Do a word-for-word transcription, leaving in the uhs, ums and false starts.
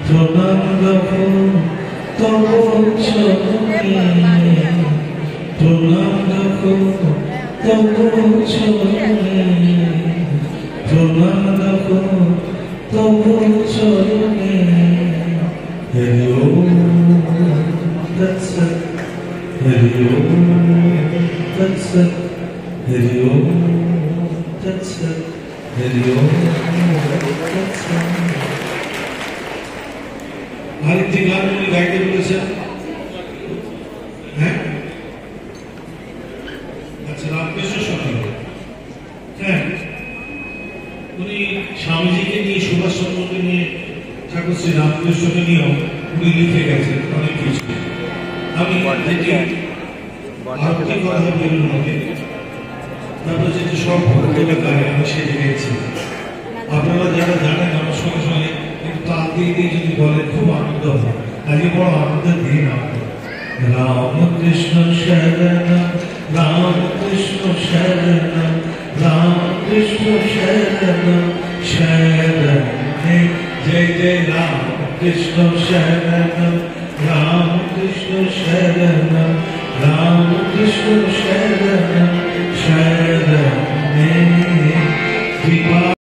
প্রণাম রাখো তব চরণে, প্রণাম রাখো তব চরণে, প্রণাম রাখো তব চরণে। হরি ওম তৎসৎ, হরি ওম তৎসৎ, হরি ওম তৎসৎ, হরি ওম তৎসৎ। আরেকটি গান উনি গাইতে বলেছেন। হ্যাঁ, আচ্ছা, রামকৃষ্ণ সখী। হ্যাঁ, উনি স্বামীজিকে নিয়ে, সুভাষ চন্দ্রকে নিয়ে, ঠাকুর শ্রী রামকৃষ্ণকে নিয়েও উনি লিখে গেছেন অনেক কিছু। আমি যেটি আরতি কথা বলুন আমাকে, তারপর যেটি সব ভক্তদের গায়ে আমি সেটি গেছি। আপনারা যারা জানেন আমার সঙ্গে সঙ্গে একটু তাল দিয়ে দিয়ে যদি বলেন খুব আনন্দ হয়। আজকে বড় আনন্দের দিন আমাদের। রামকৃষ্ণ শরণ, রামকৃষ্ণ শরণ, রামকৃষ্ণ শরণ শরণ, জয় জয় রামকৃষ্ণ শরণ, রামকৃষ্ণ শরণ, রামকৃষ্ণ শরণ